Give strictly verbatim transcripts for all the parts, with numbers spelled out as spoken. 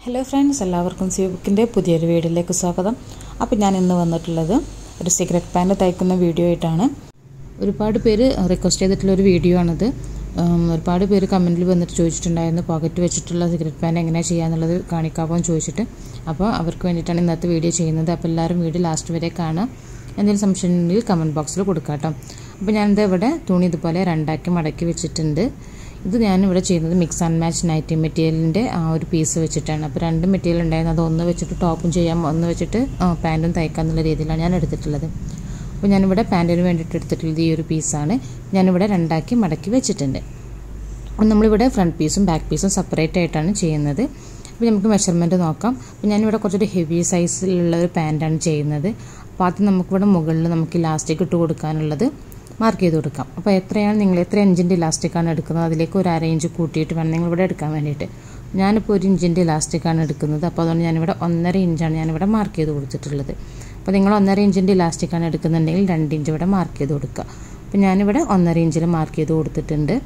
Hello friends, എല്ലാവർക്കും സിബുക്കിൻ്റെ പുതിയൊരു വീഡിയോയിലേക്ക് സ്വാഗതം. അപ്പോൾ ഞാൻ ഇന്ന് വന്നിട്ടുള്ളത് ഒരു സിഗരറ്റ് പാൻറ് തയ്ക്കുന്ന വീഡിയോ ആയിട്ടാണ്. ഒരുപാട് പേര് റിക്വസ്റ്റ് ചെയ്തിട്ടുള്ളൊരു വീഡിയോ ആണിത്. ഒരുപാട് പേര് കമൻറ്റിൽ വന്നിട്ട് ചോദിച്ചിട്ടുണ്ടായിരുന്നു പോക്കറ്റ് വെച്ചിട്ടുള്ള സിഗരറ്റ് പാൻറ് എങ്ങനെയാണ് ചെയ്യാന്നുള്ളത് കാണിക്കാമോ എന്ന് ചോദിച്ചിട്ട്. അപ്പോൾ അവർക്ക് വേണ്ടിയിട്ടാണ് ഇന്നത്തെ വീഡിയോ ചെയ്യുന്നത്. അപ്പോൾ എല്ലാവരും വീഡിയോ ലാസ്റ്റ് വരെ കാണാം. എന്തെങ്കിലും സംശയം ഉണ്ടെങ്കിൽ കമൻറ്റ് ബോക്സിൽ കൊടുക്കാം കേട്ടോ. അപ്പോൾ ഞാനിത് ഇവിടെ തുണി ഇതുപോലെ രണ്ടാക്കി മടക്കി വെച്ചിട്ടുണ്ട്. ഇത് ഞാനിവിടെ ചെയ്യുന്നത് മിക്സ് ആൻഡ് മാച്ച് നൈറ്റി മെറ്റീരിയലിൻ്റെ ആ ഒരു പീസ് വെച്ചിട്ടാണ്. അപ്പോൾ രണ്ട് മെറ്റീരിയൽ ഉണ്ടായിരുന്നു, അത് ഒന്ന് വെച്ചിട്ട് ടോപ്പും ചെയ്യാം, ഒന്ന് വെച്ചിട്ട് പാൻറ്റും തയ്ക്കാം എന്നുള്ള രീതിയിലാണ് ഞാൻ എടുത്തിട്ടുള്ളത്. അപ്പോൾ ഞാനിവിടെ പാൻറ്റിന് വേണ്ടിയിട്ട് എടുത്തിട്ടുള്ളത് ഈ ഒരു പീസാണ്. ഞാനിവിടെ രണ്ടാക്കി മടക്കി വെച്ചിട്ടുണ്ട്. അപ്പോൾ നമ്മളിവിടെ ഫ്രണ്ട് പീസും ബാക്ക് പീസും സെപ്പറേറ്റ് ആയിട്ടാണ് ചെയ്യുന്നത്. അപ്പോൾ നമുക്ക് മെഷർമെൻറ്റ് നോക്കാം. അപ്പോൾ ഞാനിവിടെ കുറച്ചൊരു ഹെവി സൈസിലുള്ള ഒരു പാൻറ്റാണ് ചെയ്യുന്നത്. അപ്പോൾ ആദ്യം നമുക്കിവിടെ മുകളിൽ നമുക്ക് ഇലാസ്റ്റിക് ഇട്ട് കൊടുക്കാനുള്ളത് മാർക്ക് ചെയ്ത് കൊടുക്കാം. അപ്പോൾ എത്രയാണ് നിങ്ങൾ എത്ര ഇഞ്ചിൻ്റെ ഇലാസ്റ്റിക്കാണ് എടുക്കുന്നത് അതിലേക്ക് ഒരു അര ഇഞ്ച് കൂട്ടിയിട്ട് വേണം നിങ്ങളിവിടെ എടുക്കാൻ വേണ്ടിയിട്ട്. ഞാനിപ്പോൾ ഒരു ഇഞ്ചിൻ്റെ ഇലാസ്റ്റിക്കാണ് എടുക്കുന്നത്. അപ്പോൾ അതുകൊണ്ട് ഞാനിവിടെ ഒന്നര ഇഞ്ചാണ് ഞാനിവിടെ മാർക്ക് ചെയ്ത് കൊടുത്തിട്ടുള്ളത്. അപ്പോൾ നിങ്ങൾ ഒന്നര ഇഞ്ചിൻ്റെ ഇലാസ്റ്റിക്കാണ് എടുക്കുന്നുണ്ടെങ്കിൽ രണ്ട് ഇഞ്ച് ഇവിടെ മാർക്ക് ചെയ്ത് കൊടുക്കുക. അപ്പോൾ ഞാനിവിടെ ഒന്നര ഇഞ്ചിൽ മാർക്ക് ചെയ്ത് കൊടുത്തിട്ടുണ്ട്.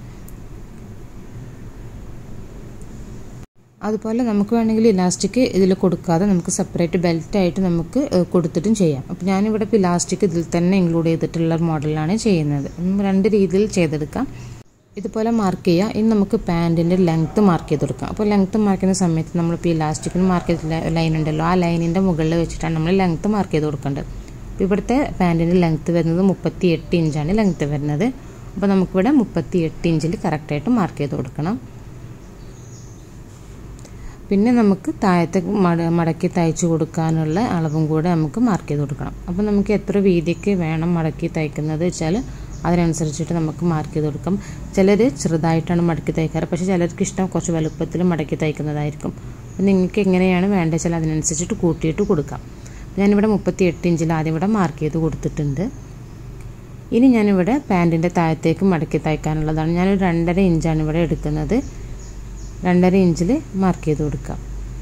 അതുപോലെ നമുക്ക് വേണമെങ്കിൽ ഇലാസ്റ്റിക് ഇതിൽ കൊടുക്കാതെ നമുക്ക് സെപ്പറേറ്റ് ബെൽറ്റായിട്ട് നമുക്ക് കൊടുത്തിട്ടും ചെയ്യാം. അപ്പോൾ ഞാനിവിടെ ഇപ്പോൾ ഇലാസ്റ്റിക് ഇതിൽ തന്നെ ഇൻക്ലൂഡ് ചെയ്തിട്ടുള്ള മോഡലാണ് ചെയ്യുന്നത്. രണ്ട് രീതിയിൽ ചെയ്തെടുക്കാം. ഇതുപോലെ മാർക്ക് ചെയ്യുക. ഇനി നമുക്ക് പാൻറ്റിൻ്റെ ലെങ്ത്ത് മാർക്ക് ചെയ്ത് കൊടുക്കാം. അപ്പോൾ ലെങ്ത്ത് മാർക്ക് ചെയ്യുന്ന സമയത്ത് നമ്മളിപ്പോൾ ഇലാസ്റ്റിക്കിന് മാർക്ക് ചെയ്ത ലൈൻ ഉണ്ടല്ലോ, ആ ലൈനിൻ്റെ മുകളിൽ വെച്ചിട്ടാണ് നമ്മൾ ലെങ്ത്ത് മാർക്ക് ചെയ്ത് കൊടുക്കേണ്ടത്. അപ്പോൾ ഇവിടുത്തെ പാൻറ്റിൻ്റെ ലെങ്ത്ത് വരുന്നത് മുപ്പത്തി എട്ട് ഇഞ്ചാണ് ലെങ്ത്ത് വരുന്നത്. അപ്പോൾ നമുക്കിവിടെ മുപ്പത്തി എട്ട് ഇഞ്ചിൽ കറക്റ്റായിട്ട് മാർക്ക് ചെയ്ത് കൊടുക്കണം. പിന്നെ നമുക്ക് താഴത്തെ മട മടക്കി തയ്ച്ച് കൊടുക്കാനുള്ള അളവും കൂടെ നമുക്ക് മാർക്ക് ചെയ്ത് കൊടുക്കണം. അപ്പോൾ നമുക്ക് എത്ര വീതിക്ക് വേണം മടക്കി തയ്ക്കുന്നത് വെച്ചാൽ അതിനനുസരിച്ചിട്ട് നമുക്ക് മാർക്ക് ചെയ്ത് കൊടുക്കാം. ചിലർ ചെറുതായിട്ടാണ് മടക്കി തയ്ക്കാറ്, പക്ഷേ ചിലർക്ക് ഇഷ്ടം കുറച്ച് വലുപ്പത്തിൽ മടക്കി തയ്ക്കുന്നതായിരിക്കും. അപ്പോൾ നിങ്ങൾക്ക് എങ്ങനെയാണ് വേണ്ടത് വെച്ചാൽ അതിനനുസരിച്ചിട്ട് കൂട്ടിയിട്ട് കൊടുക്കാം. ഞാനിവിടെ മുപ്പത്തി എട്ട് ഇഞ്ചിൽ ആദ്യം ഇവിടെ മാർക്ക് ചെയ്ത് കൊടുത്തിട്ടുണ്ട്. ഇനി ഞാനിവിടെ പാൻറ്റിൻ്റെ താഴത്തേക്ക് മടക്കി തയ്ക്കാനുള്ളതാണ്. ഞാനൊരു രണ്ടര ഇഞ്ചാണ് ഇവിടെ എടുക്കുന്നത്. രണ്ടര ഇഞ്ചിൽ മാർക്ക് ചെയ്ത് കൊടുക്കാം.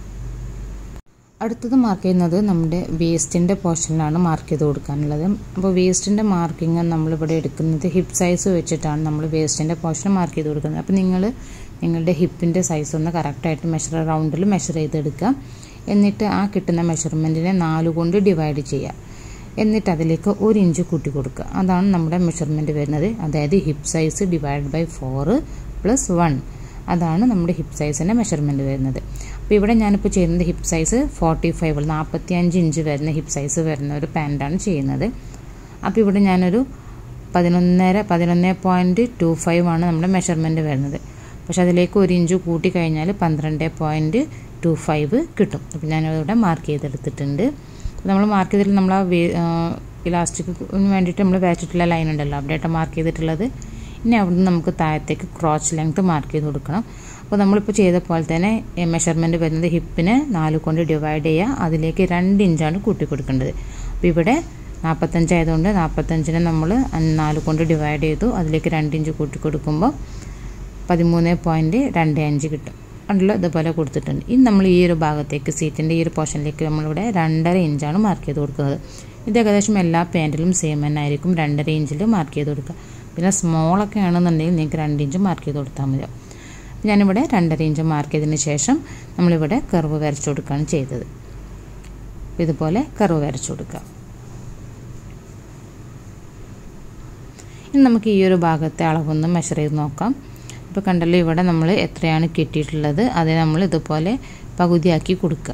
അടുത്തത് മാർക്ക് ചെയ്യുന്നത് നമ്മുടെ വേസ്റ്റിൻ്റെ പോർഷനിലാണ് മാർക്ക് ചെയ്ത് കൊടുക്കാനുള്ളത്. അപ്പോൾ വേസ്റ്റിൻ്റെ മാർക്കിങ് നമ്മളിവിടെ എടുക്കുന്നത് ഹിപ്പ് സൈസ് വെച്ചിട്ടാണ് നമ്മൾ വേസ്റ്റിൻ്റെ പോർഷൻ മാർക്ക് ചെയ്ത് കൊടുക്കുന്നത്. അപ്പോൾ നിങ്ങൾ നിങ്ങളുടെ ഹിപ്പിൻ്റെ സൈസ് ഒന്ന് കറക്റ്റായിട്ട് മെഷർ റൗണ്ടിൽ മെഷർ ചെയ്തെടുക്കുക. എന്നിട്ട് ആ കിട്ടുന്ന മെഷർമെൻറ്റിനെ നാല് കൊണ്ട് ഡിവൈഡ് ചെയ്യുക. എന്നിട്ട് അതിലേക്ക് ഒരു ഇഞ്ച് കൂട്ടി കൊടുക്കുക. അതാണ് നമ്മുടെ മെഷർമെൻറ്റ് വരുന്നത്. അതായത് hip size divide by four plus one, അതാണ് നമ്മുടെ ഹിപ്പ് സൈസിൻ്റെ മെഷർമെൻറ്റ് വരുന്നത്. അപ്പോൾ ഇവിടെ ഞാനിപ്പോൾ ചെയ്യുന്നത് ഹിപ്പ് സൈസ് ഫോർട്ടി ഫൈവ് നാൽപ്പത്തി അഞ്ച് ഇഞ്ച് വരുന്ന ഹിപ്പ് സൈസ് വരുന്ന ഒരു പാൻറ്റാണ് ചെയ്യുന്നത്. അപ്പോൾ ഇവിടെ ഞാനൊരു പതിനൊന്നര പതിനൊന്ന് പോയിൻറ്റ് ടു ഫൈവ് ആണ് നമ്മുടെ മെഷർമെൻറ്റ് വരുന്നത്. പക്ഷേ അതിലേക്ക് ഒരു ഇഞ്ച് കൂട്ടി കഴിഞ്ഞാൽ പന്ത്രണ്ട് പോയിൻറ്റ് ടു ഫൈവ് കിട്ടും. അപ്പോൾ ഞാനിവിടെ മാർക്ക് ചെയ്തെടുത്തിട്ടുണ്ട്. നമ്മൾ മാർക്ക് ചെയ്തിട്ട് നമ്മൾ ആ വേ ഇലാസ്റ്റിക്കിന് വേണ്ടിയിട്ട് നമ്മൾ വെച്ചിട്ടുള്ള ലൈൻ ഉണ്ടല്ലോ, അവിടെയായിട്ട് മാർക്ക് ചെയ്തിട്ടുള്ളത്. ഇനി അവിടുന്ന് നമുക്ക് താഴത്തേക്ക് ക്രോച്ച് ലെങ്ത്ത് മാർക്ക് ചെയ്ത് കൊടുക്കണം. അപ്പോൾ നമ്മളിപ്പോൾ ചെയ്ത പോലെ തന്നെ മെഷർമെൻറ്റ് വരുന്നത് ഹിപ്പിനെ നാല് കൊണ്ട് ഡിവൈഡ് ചെയ്യുക. അതിലേക്ക് രണ്ട് ഇഞ്ചാണ് കൂട്ടി കൊടുക്കേണ്ടത്. അപ്പോൾ ഇവിടെ നാൽപ്പത്തഞ്ച് ആയതുകൊണ്ട് നാൽപ്പത്തഞ്ചിനെ നമ്മൾ നാല് കൊണ്ട് ഡിവൈഡ് ചെയ്തു. അതിലേക്ക് രണ്ട് ഇഞ്ച് കൂട്ടി കൊടുക്കുമ്പോൾ പതിമൂന്ന് പോയിൻറ്റ് രണ്ട് അഞ്ച് കിട്ടും. അതിൽ ഇതുപോലെ കൊടുത്തിട്ടുണ്ട്. ഇനി നമ്മൾ ഈ ഒരു ഭാഗത്തേക്ക് സീറ്റിൻ്റെ ഈ ഒരു പോർഷനിലേക്ക് നമ്മളിവിടെ രണ്ടര ഇഞ്ചാണ് മാർക്ക് ചെയ്ത് കൊടുക്കുന്നത്. ഇത് ഏകദേശം എല്ലാ പാൻറ്റിലും സെയിം തന്നെ ആയിരിക്കും, രണ്ടര ഇഞ്ചിൽ മാർക്ക് ചെയ്ത് കൊടുക്കുക. പിന്നെ സ്മോളൊക്കെ ആണെന്നുണ്ടെങ്കിൽ നിങ്ങൾക്ക് രണ്ട് ഇഞ്ച് മാർക്ക് ചെയ്ത് കൊടുത്താൽ മതി. ഞാനിവിടെ രണ്ടര ഇഞ്ച് മാർക്ക് ചെയ്തതിന് ശേഷം നമ്മളിവിടെ കർവ് വരച്ചു കൊടുക്കുകയാണ് ചെയ്തത്. ഇതുപോലെ കർവ് വരച്ചു കൊടുക്കുക. ഇനി നമുക്ക് ഈ ഒരു ഭാഗത്തെ അളവൊന്ന് മെഷർ ചെയ്ത് നോക്കാം. ഇപ്പോൾ കണ്ടല്ലോ, ഇവിടെ നമ്മൾ എത്രയാണ് കിട്ടിയിട്ടുള്ളത് അത് നമ്മൾ ഇതുപോലെ പകുതിയാക്കി കൊടുക്കുക.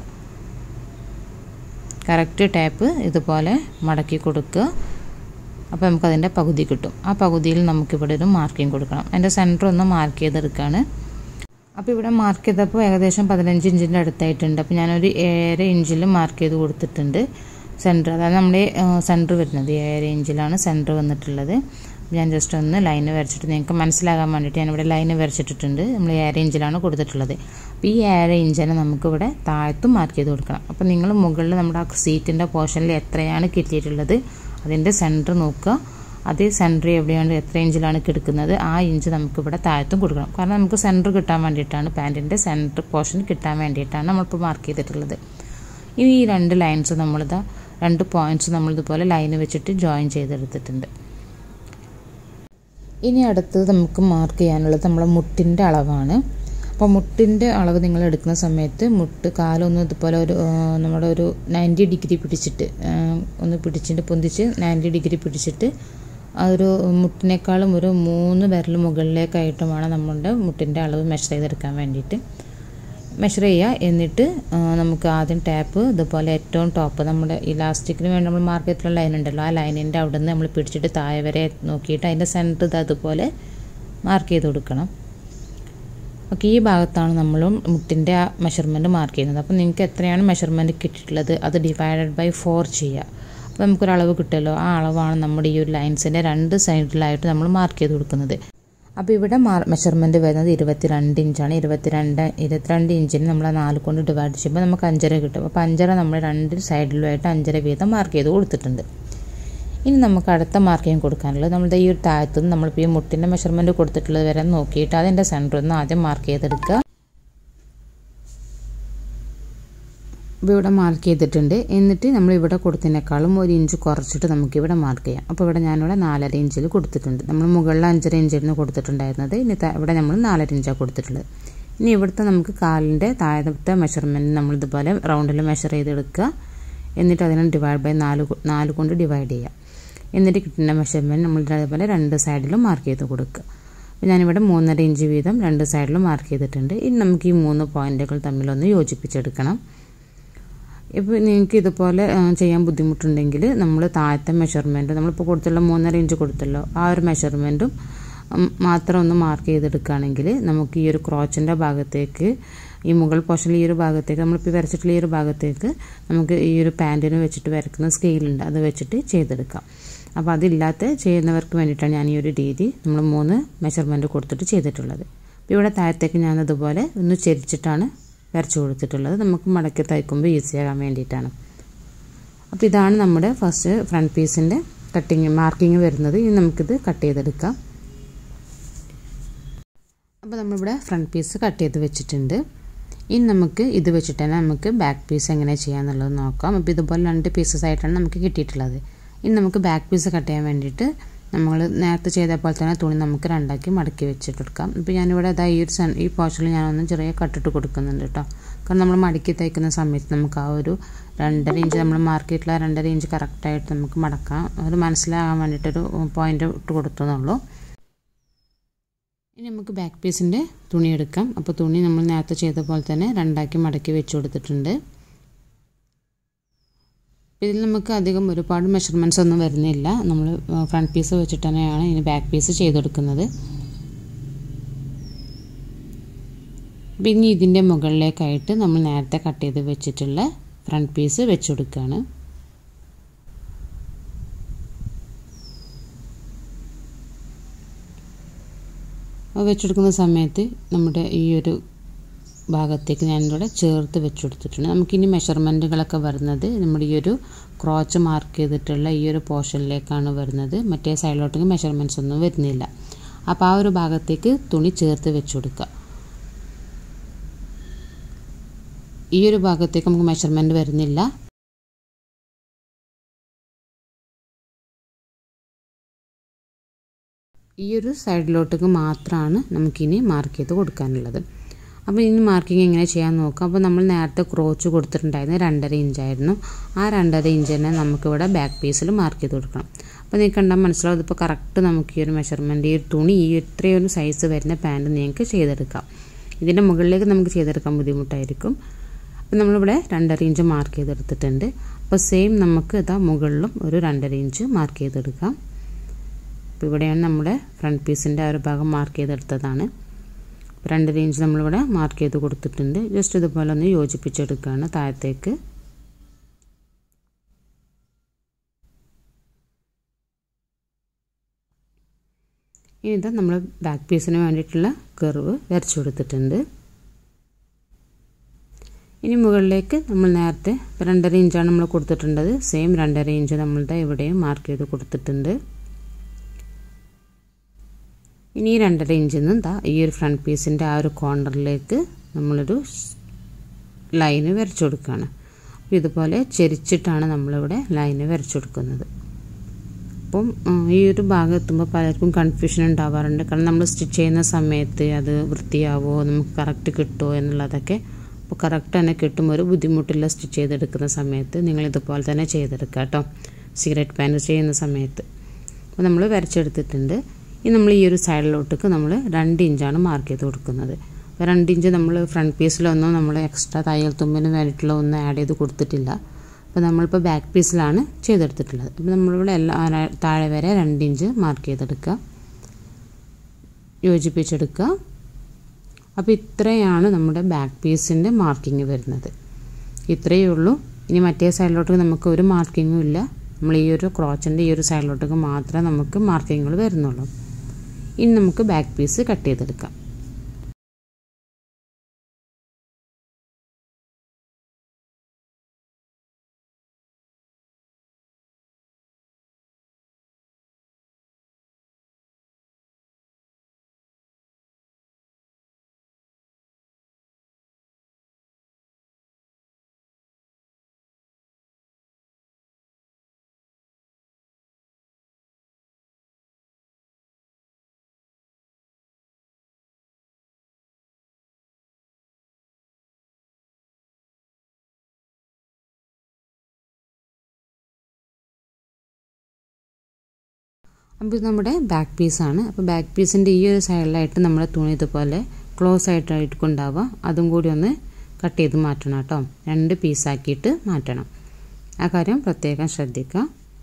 കറക്റ്റ് ടേപ്പ് ഇതുപോലെ മടക്കി കൊടുക്കുക. അപ്പോൾ നമുക്കതിൻ്റെ പകുതി കിട്ടും. ആ പകുതിയിൽ നമുക്കിവിടെ ഒരു മാർക്കിങ് കൊടുക്കണം. അതിൻ്റെ സെൻറ്റർ ഒന്ന് മാർക്ക് ചെയ്തെടുക്കുകയാണ്. അപ്പോൾ ഇവിടെ മാർക്ക് ചെയ്തപ്പോൾ ഏകദേശം പതിനഞ്ച് ഇഞ്ചിൻ്റെ അടുത്തായിട്ടുണ്ട്. അപ്പോൾ ഞാനൊരു ഏഴര ഇഞ്ചിൽ മാർക്ക് ചെയ്ത് കൊടുത്തിട്ടുണ്ട് സെൻറ്റർ. അതായത് നമ്മുടെ സെൻറ്റർ വരുന്നത് ഏഴര ഇഞ്ചിലാണ് സെൻറ്റർ വന്നിട്ടുള്ളത്. ഞാൻ ജസ്റ്റ് ഒന്ന് ലൈന് വരച്ചിട്ട് നിങ്ങൾക്ക് മനസ്സിലാകാൻ വേണ്ടിയിട്ട് ഞാനിവിടെ ലൈന് വരച്ചിട്ടിട്ടുണ്ട്. നമ്മൾ ഏഴര ഇഞ്ചിലാണ് കൊടുത്തിട്ടുള്ളത്. അപ്പോൾ ഈ ഏഴര ഇഞ്ചിനെ നമുക്കിവിടെ താഴത്തും മാർക്ക് ചെയ്ത് കൊടുക്കണം. അപ്പോൾ നിങ്ങൾ മുകളിൽ നമ്മുടെ ആ സീറ്റിൻ്റെ പോർഷനിൽ എത്രയാണ് കിട്ടിയിട്ടുള്ളത് അതിൻ്റെ സെൻറ്റർ നോക്കുക. അതേ സെൻറ്റർ എവിടെയാണ് എത്ര ഇഞ്ചിലാണ് കിടക്കുന്നത് ആ ഇഞ്ച് നമുക്കിവിടെ താഴത്തും കൊടുക്കണം. കാരണം നമുക്ക് സെൻറ്റർ കിട്ടാൻ വേണ്ടിയിട്ടാണ്, പാൻറ്റിൻ്റെ സെൻറ്റർ പോർഷൻ കിട്ടാൻ വേണ്ടിയിട്ടാണ് നമ്മളിപ്പോൾ മാർക്ക് ചെയ്തിട്ടുള്ളത്. ഇനി ഈ രണ്ട് ലൈൻസ് നമ്മളിതാ രണ്ട് പോയിൻറ്റ്സ് നമ്മളിതുപോലെ ലൈന് വെച്ചിട്ട് ജോയിൻ ചെയ്തെടുത്തിട്ടുണ്ട്. ഇനി അടുത്തത് നമുക്ക് മാർക്ക് ചെയ്യാനുള്ളത് നമ്മളെ മുട്ടിൻ്റെ അളവാണ്. അപ്പോൾ മുട്ടിൻ്റെ അളവ് നിങ്ങൾ എടുക്കുന്ന സമയത്ത് മുട്ട് കാലൊന്ന് ഇതുപോലെ ഒരു നമ്മുടെ ഒരു നയൻറ്റി ഡിഗ്രി പിടിച്ചിട്ട് ഒന്ന് പിടിച്ചിട്ട് പൊന്തിച്ച് നയൻറ്റി ഡിഗ്രി പിടിച്ചിട്ട് അതൊരു മുട്ടിനേക്കാളും ഒരു മൂന്ന് വിരൽ മുകളിലേക്കായിട്ടും വേണം നമ്മളുടെ മുട്ടിൻ്റെ അളവ് മെഷർ ചെയ്തെടുക്കാൻ വേണ്ടിയിട്ട്. മെഷർ ചെയ്യുക. എന്നിട്ട് നമുക്ക് ആദ്യം ടാപ്പ് ഇതുപോലെ ഏറ്റവും ടോപ്പ് നമ്മുടെ ഇലാസ്റ്റിക്കിന് വേണ്ടി നമ്മൾ മാർക്കറ്റിലുള്ള ലൈൻ ഉണ്ടല്ലോ, ആ ലൈനിൻ്റെ അവിടെ നിന്ന് നമ്മൾ പിടിച്ചിട്ട് താഴെ വരെ നോക്കിയിട്ട് അതിൻ്റെ സെൻറ്റർ ഇത് അതുപോലെ മാർക്ക് ചെയ്ത് കൊടുക്കണം. ഓക്കെ, ഈ ഭാഗത്താണ് നമ്മൾ മുട്ടിൻ്റെ ആ മെഷർമെൻറ്റ് മാർക്ക് ചെയ്യുന്നത്. അപ്പോൾ നിങ്ങൾക്ക് എത്രയാണ് മെഷർമെൻറ്റ് കിട്ടിയിട്ടുള്ളത് അത് ഡിവൈഡഡ് ബൈ ഫോർ ചെയ്യുക. അപ്പോൾ നമുക്കൊരളവ് കിട്ടുമല്ലോ, ആ അളവാണ് നമ്മുടെ ഈ ഒരു ലൈൻസിൻ്റെ രണ്ട് സൈഡിലായിട്ട് നമ്മൾ മാർക്ക് ചെയ്ത് കൊടുക്കുന്നത്. അപ്പോൾ ഇവിടെ മാർ മെഷർമെൻറ്റ് വരുന്നത് ഇരുപത്തി രണ്ട് ഇഞ്ചാണ്. ഇരുപത്തിരണ്ട് ഇരുപത്തിരണ്ട് ഇഞ്ചിന് നമ്മൾ നാല് കൊണ്ട് ഡിവൈഡ് ചെയ്യുമ്പോൾ നമുക്ക് അഞ്ചര കിട്ടും. അപ്പോൾ അഞ്ചര നമ്മൾ രണ്ട് സൈഡിലുമായിട്ട് അഞ്ചര വീതം മാർക്ക് ചെയ്ത് കൊടുത്തിട്ടുണ്ട്. ഇനി നമുക്ക് അടുത്ത മാർക്കിങ് കൊടുക്കാനുള്ളത് നമ്മുടെ ഈ ഒരു താഴത്തു നിന്ന് നമ്മളിപ്പോൾ ഈ മുട്ടിൻ്റെ മെഷർമെൻറ്റ് കൊടുത്തിട്ടുള്ളത് വരെ നോക്കിയിട്ട് അതിൻ്റെ സെൻറ്ററിൽ നിന്ന് ആദ്യം മാർക്ക് ചെയ്തെടുക്കുക. ഇപ്പോൾ ഇവിടെ മാർക്ക് ചെയ്തിട്ടുണ്ട്. എന്നിട്ട് നമ്മൾ ഇവിടെ കൊടുത്തതിനേക്കാളും ഒരു ഇഞ്ച് കുറച്ചിട്ട് നമുക്കിവിടെ മാർക്ക് ചെയ്യാം. അപ്പോൾ ഇവിടെ ഞാനിവിടെ നാലര ഇഞ്ചിൽ കൊടുത്തിട്ടുണ്ട്. നമ്മൾ മുകളിൽ അഞ്ചര ഇഞ്ചിന് കൊടുത്തിട്ടുണ്ടായിരുന്നത്, ഇനി ഇവിടെ നമ്മൾ നാലര ഇഞ്ചാണ് കൊടുത്തിട്ടുള്ളത്. ഇനി ഇവിടുത്തെ നമുക്ക് കാലിൻ്റെ താഴത്തെ മെഷർമെൻറ്റ് നമ്മൾ ഇതുപോലെ റൗണ്ടിൽ മെഷർ ചെയ്തെടുക്കുക. എന്നിട്ട് അതിനെ ഡിവൈഡ് ബൈ നാല് നാല് കൊണ്ട് ഡിവൈഡ് ചെയ്യുക. എന്നിട്ട് കിട്ടുന്ന മെഷർമെൻറ്റ് നമ്മൾ അതേപോലെ രണ്ട് സൈഡിലും മാർക്ക് ചെയ്ത് കൊടുക്കുക. അപ്പോൾ ഞാനിവിടെ മൂന്നര ഇഞ്ച് വീതം രണ്ട് സൈഡിലും മാർക്ക് ചെയ്തിട്ടുണ്ട്. ഇനി നമുക്ക് ഈ മൂന്ന് പോയിൻറ്റുകൾ തമ്മിലൊന്ന് യോജിപ്പിച്ചെടുക്കണം. ഇപ്പോൾ നിങ്ങൾക്ക് ഇതുപോലെ ചെയ്യാൻ ബുദ്ധിമുട്ടുണ്ടെങ്കിൽ നമ്മൾ താഴത്തെ മെഷർമെൻറ്റ് നമ്മളിപ്പോൾ കൊടുത്തുള്ള മൂന്നര ഇഞ്ച് കൊടുത്തല്ലോ, ആ ഒരു മെഷർമെൻറ്റും മാത്രം ഒന്ന് മാർക്ക് ചെയ്തെടുക്കുകയാണെങ്കിൽ നമുക്ക് ഈ ഒരു ക്രോച്ചിൻ്റെ ഭാഗത്തേക്ക് ഈ മുകൾ പോർഷനിൽ ഈ ഒരു ഭാഗത്തേക്ക് നമ്മളിപ്പോൾ വരച്ചിട്ടുള്ള ഈ ഒരു ഭാഗത്തേക്ക് നമുക്ക് ഈ ഒരു പാൻറ്റിന് വെച്ചിട്ട് വരക്കുന്ന സ്കെയിലുണ്ട്, അത് വെച്ചിട്ട് ചെയ്തെടുക്കാം. അപ്പോൾ അതില്ലാത്ത ചെയ്യുന്നവർക്ക് വേണ്ടിയിട്ടാണ് ഞാൻ ഈ ഒരു രീതി നമ്മൾ മൂന്ന് മെഷർമെൻറ്റ് കൊടുത്തിട്ട് ചെയ്തിട്ടുള്ളത്. അപ്പോൾ ഇവിടെ താഴത്തേക്ക് ഞാനതുപോലെ ഒന്ന് ചെരിച്ചിട്ടാണ് വരച്ചു കൊടുത്തിട്ടുള്ളത്. നമുക്ക് മടക്കി തയ്ക്കുമ്പോൾ ഈസിയാകാൻ വേണ്ടിയിട്ടാണ്. അപ്പോൾ ഇതാണ് നമ്മുടെ ഫസ്റ്റ് ഫ്രണ്ട് പീസിൻ്റെ കട്ടിങ് മാർക്കിങ് വരുന്നത്. ഇനി നമുക്കിത് കട്ട് ചെയ്തെടുക്കാം. അപ്പോൾ നമ്മളിവിടെ ഫ്രണ്ട് പീസ് കട്ട് ചെയ്ത് വെച്ചിട്ടുണ്ട്. ഇനി നമുക്ക് ഇത് വെച്ചിട്ട് തന്നെ നമുക്ക് ബാക്ക് പീസ് എങ്ങനെ ചെയ്യാമെന്നുള്ളത് നോക്കാം. അപ്പോൾ ഇതുപോലെ രണ്ട് പീസസ് ആയിട്ടാണ് നമുക്ക് കിട്ടിയിട്ടുള്ളത്. ഇനി നമുക്ക് ബാക്ക് പീസ് കട്ട് ചെയ്യാൻ വേണ്ടിയിട്ട് നമ്മൾ നേരത്തെ ചെയ്ത പോലെ തന്നെ തുണി നമുക്ക് രണ്ടാക്കി മടക്കി വെച്ചിട്ടെടുക്കാം. ഇപ്പോൾ ഞാനിവിടെ അതാ ഈ ഒരു സൺ ഈ പോർഷനിൽ ഞാനൊന്ന് ചെറിയ കട്ടിട്ട് കൊടുക്കുന്നുണ്ട് കേട്ടോ. കാരണം നമ്മൾ മടക്കി തയ്ക്കുന്ന സമയത്ത് നമുക്ക് ആ ഒരു രണ്ടര ഇഞ്ച് നമ്മൾ മാർക്ക് ചെയ്തിട്ടുള്ള രണ്ടര ഇഞ്ച് കറക്റ്റായിട്ട് നമുക്ക് മടക്കാം. ഒരു മനസ്സിലാകാൻ വേണ്ടിയിട്ടൊരു പോയിൻ്റ് ഇട്ട് കൊടുത്തതുള്ളൂ. ഇനി നമുക്ക് ബാക്ക് പീസിൻ്റെ തുണി എടുക്കാം. അപ്പോൾ തുണി നമ്മൾ നേരത്തെ ചെയ്ത പോലെ തന്നെ രണ്ടാക്കി മടക്കി വെച്ച് കൊടുത്തിട്ടുണ്ട്. ഇതിൽ നമുക്ക് അധികം ഒരുപാട് മെഷർമെൻറ്റ്സ് ഒന്നും വരുന്നില്ല. നമ്മൾ ഫ്രണ്ട് പീസ് വെച്ചിട്ട് തന്നെയാണ് ഇനി ബാക്ക് പീസ് ചെയ്തെടുക്കുന്നത്. പിന്നെ ഇതിൻ്റെ മുകളിലേക്കായിട്ട് നമ്മൾ നേരത്തെ കട്ട് ചെയ്ത് വെച്ചിട്ടുള്ള ഫ്രണ്ട് പീസ് വെച്ച് കൊടുക്കുകയാണ്. വെച്ചെടുക്കുന്ന സമയത്ത് നമ്മുടെ ഈ ഒരു ഭാഗത്തേക്ക് ഞാനിവിടെ ചേർത്ത് വെച്ച് കൊടുത്തിട്ടുണ്ട്. നമുക്കിനി മെഷർമെൻറ്റുകളൊക്കെ വരുന്നത് നമ്മുടെ ഈ ഒരു ക്രോച്ച് മാർക്ക് ചെയ്തിട്ടുള്ള ഈ ഒരു പോർഷനിലേക്കാണ് വരുന്നത്. മറ്റേ സൈഡിലോട്ടേക്ക് മെഷർമെൻറ്റ്സ് ഒന്നും വരുന്നില്ല. അപ്പോൾ ആ ഒരു ഭാഗത്തേക്ക് തുണി ചേർത്ത് വെച്ച് കൊടുക്കുക. ഈ ഒരു ഭാഗത്തേക്ക് നമുക്ക് മെഷർമെൻറ്റ് വരുന്നില്ല. ഈ ഒരു സൈഡിലോട്ടേക്ക് മാത്രമാണ് നമുക്കിനി മാർക്ക് ചെയ്ത് കൊടുക്കാനുള്ളത്. അപ്പോൾ ഇനി മാർക്കിങ് എങ്ങനെ ചെയ്യാൻ നോക്കാം. അപ്പോൾ നമ്മൾ നേരത്തെ ക്രോച്ച് കൊടുത്തിട്ടുണ്ടായിരുന്നത് രണ്ടര ഇഞ്ചായിരുന്നു. ആ രണ്ടര ഇഞ്ച് തന്നെ നമുക്കിവിടെ ബാക്ക് പീസിൽ മാർക്ക് ചെയ്ത് കൊടുക്കണം. അപ്പോൾ നിങ്ങൾക്ക് കണ്ടാൽ മനസ്സിലാവും ഇതിപ്പോൾ കറക്റ്റ് നമുക്ക് ഈ ഒരു മെഷർമെൻറ്റ് ഈ ഒരു തുണി ഈ ഇത്രയൊരു സൈസ് വരുന്ന പാൻറ്റ് നിങ്ങൾക്ക് ചെയ്തെടുക്കാം. ഇതിൻ്റെ മുകളിലേക്ക് നമുക്ക് ചെയ്തെടുക്കാൻ ബുദ്ധിമുട്ടായിരിക്കും. അപ്പോൾ നമ്മളിവിടെ രണ്ടര ഇഞ്ച് മാർക്ക് ചെയ്തെടുത്തിട്ടുണ്ട്. അപ്പോൾ സെയിം നമുക്ക് ഇതാ മുകളിലും ഒരു രണ്ടര ഇഞ്ച് മാർക്ക് ചെയ്തെടുക്കാം. അപ്പോൾ ഇവിടെയാണ് നമ്മുടെ ഫ്രണ്ട് പീസിൻ്റെ ആ ഒരു ഭാഗം മാർക്ക് ചെയ്തെടുത്തതാണ്. രണ്ടര ഇഞ്ച് നമ്മളിവിടെ മാർക്ക് ചെയ്ത് കൊടുത്തിട്ടുണ്ട്. ജസ്റ്റ് ഇതുപോലെ ഒന്ന് യോജിപ്പിച്ചെടുക്കുകയാണ് താഴത്തേക്ക്. ഇനി ഇതാ നമ്മൾ ബാക്ക് പീസിന് വേണ്ടിയിട്ടുള്ള കർവ് വരച്ചു കൊടുത്തിട്ടുണ്ട്. ഇനി മുകളിലേക്ക് നമ്മൾ നേരത്തെ രണ്ടര ഇഞ്ചാണ് നമ്മൾ കൊടുത്തിട്ടുള്ളത്. സെയിം രണ്ടര ഇഞ്ച് നമ്മളുടെ ഇവിടെയും മാർക്ക് ചെയ്ത് കൊടുത്തിട്ടുണ്ട്. ഇനി ഈ രണ്ടര ഇഞ്ചിൽ നിന്ന് ദാ ഈ ഒരു ഫ്രണ്ട് പീസിൻ്റെ ആ ഒരു കോർണറിലേക്ക് നമ്മളൊരു ലൈന് വരച്ചു കൊടുക്കുകയാണ്. അപ്പോൾ ഇതുപോലെ ചെരിച്ചിട്ടാണ് നമ്മളിവിടെ ലൈന് വരച്ചു കൊടുക്കുന്നത്. അപ്പം ഈ ഒരു ഭാഗം എത്തുമ്പോൾ പലർക്കും കൺഫ്യൂഷൻ ഉണ്ടാവാറുണ്ട്. കാരണം നമ്മൾ സ്റ്റിച്ച് ചെയ്യുന്ന സമയത്ത് അത് വൃത്തിയാവോ, നമുക്ക് കറക്റ്റ് കിട്ടുമോ എന്നുള്ളതൊക്കെ. അപ്പോൾ കറക്റ്റ് തന്നെ കിട്ടുമ്പോൾ ഒരു ബുദ്ധിമുട്ടില്ല. സ്റ്റിച്ച് ചെയ്തെടുക്കുന്ന സമയത്ത് നിങ്ങൾ ഇതുപോലെ തന്നെ ചെയ്തെടുക്കുക കേട്ടോ, സിഗരറ്റ് പാൻറ് ചെയ്യുന്ന സമയത്ത്. അപ്പോൾ നമ്മൾ വരച്ചെടുത്തിട്ടുണ്ട്. ഇനി നമ്മൾ ഈ ഒരു സൈഡിലോട്ടേക്ക് നമ്മൾ രണ്ട് ഇഞ്ചാണ് മാർക്ക് ചെയ്ത് കൊടുക്കുന്നത്. അപ്പോൾ രണ്ട് ഇഞ്ച് നമ്മൾ ഫ്രണ്ട് പീസിലൊന്നും നമ്മൾ എക്സ്ട്രാ തയ്യൽ തുമ്പിന് വേണ്ടിയിട്ടുള്ള ഒന്നും ആഡ് ചെയ്ത് കൊടുത്തിട്ടില്ല. അപ്പോൾ നമ്മളിപ്പോൾ ബാക്ക് പീസിലാണ് ചെയ്തെടുത്തിട്ടുള്ളത്. അപ്പോൾ നമ്മളിവിടെ എല്ലാ താഴെ വരെ രണ്ട് ഇഞ്ച് മാർക്ക് ചെയ്തെടുക്കുക, യോജിപ്പിച്ചെടുക്കുക. അപ്പോൾ ഇത്രയാണ് നമ്മുടെ ബാക്ക് പീസിൻ്റെ മാർക്കിങ് വരുന്നത്. ഇത്രയേ ഉള്ളൂ. ഇനി മറ്റേ സൈഡിലോട്ട് നമുക്ക് ഒരു മാർക്കിങ്ങും ഇല്ല. നമ്മൾ ഈ ഒരു ക്രോച്ചിൻ്റെ ഈ ഒരു സൈഡിലോട്ടേക്ക് മാത്രമേ നമുക്ക് മാർക്കിങ്ങുകൾ വരുന്നുള്ളൂ. ഇനി നമുക്ക് ബാക്ക് പീസ് കട്ട് ചെയ്തെടുക്കാം. അപ്പോൾ ഇത് നമ്മുടെ ബാക്ക് പീസാണ്. അപ്പോൾ ബാക്ക് പീസിൻ്റെ ഈ ഒരു സൈഡിലായിട്ട് നമ്മൾ തുണി ഇതുപോലെ ക്ലോസ് ആയിട്ടായിട്ട് കൊണ്ടാവുക. അതും കൂടി ഒന്ന് കട്ട് ചെയ്ത് മാറ്റണം കേട്ടോ. രണ്ട് പീസാക്കിയിട്ട് മാറ്റണം. ആ കാര്യം പ്രത്യേകം ശ്രദ്ധിക്കുക.